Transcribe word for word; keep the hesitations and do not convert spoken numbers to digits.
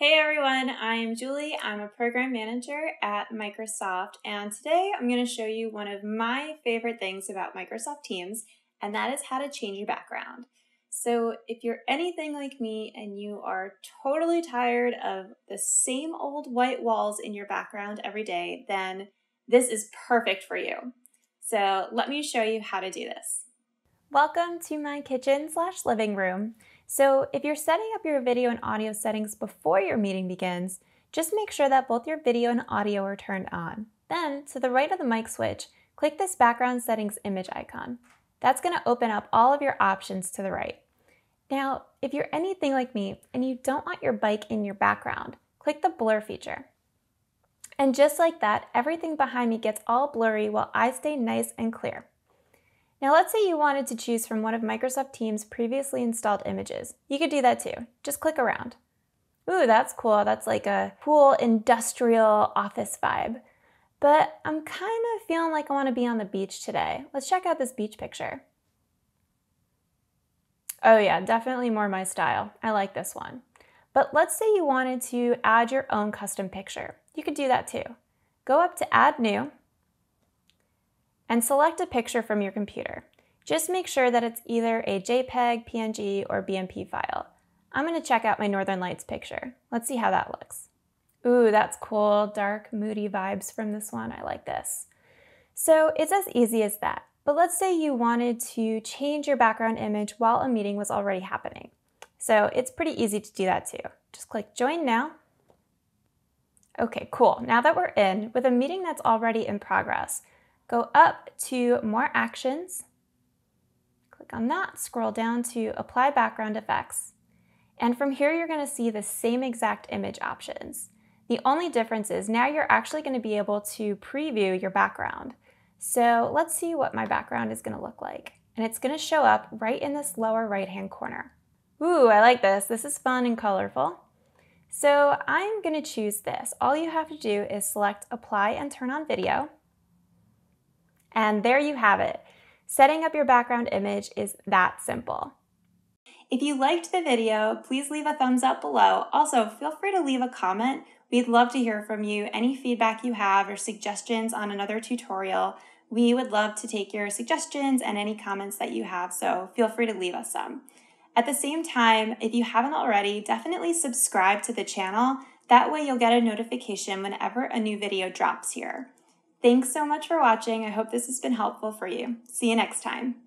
Hey everyone, I'm Julie. I'm a program manager at Microsoft, and today I'm going to show you one of my favorite things about Microsoft Teams, and that is how to change your background. So if you're anything like me and you are totally tired of the same old white walls in your background every day, then this is perfect for you. So let me show you how to do this. Welcome to my kitchen slash living room. So if you're setting up your video and audio settings before your meeting begins, just make sure that both your video and audio are turned on. Then, to the right of the mic switch, click this background settings image icon. That's going to open up all of your options to the right. Now, if you're anything like me and you don't want your bike in your background, click the blur feature. And just like that, everything behind me gets all blurry while I stay nice and clear. Now let's say you wanted to choose from one of Microsoft Teams' previously installed images. You could do that too. Just click around. Ooh, that's cool. That's like a cool industrial office vibe. But I'm kind of feeling like I want to be on the beach today. Let's check out this beach picture. Oh yeah, definitely more my style. I like this one. But let's say you wanted to add your own custom picture. You could do that too. Go up to Add New, and select a picture from your computer. Just make sure that it's either a JPEG, P N G, or B M P file. I'm going to check out my Northern Lights picture. Let's see how that looks. Ooh, that's cool. Dark, moody vibes from this one. I like this. So it's as easy as that. But let's say you wanted to change your background image while a meeting was already happening. So it's pretty easy to do that too. Just click Join Now. Okay, cool. Now that we're in, with a meeting that's already in progress, go up to More Actions, click on that, scroll down to Apply Background Effects, and from here you're going to see the same exact image options. The only difference is now you're actually going to be able to preview your background. So let's see what my background is going to look like. And it's going to show up right in this lower right-hand corner. Ooh, I like this. This is fun and colorful. So I'm going to choose this. All you have to do is select Apply and turn on video. And there you have it. Setting up your background image is that simple. If you liked the video, please leave a thumbs up below. Also, feel free to leave a comment. We'd love to hear from you. Any feedback you have or suggestions on another tutorial, we would love to take your suggestions and any comments that you have, so feel free to leave us some. At the same time, if you haven't already, definitely subscribe to the channel. That way you'll get a notification whenever a new video drops here. Thanks so much for watching. I hope this has been helpful for you. See you next time.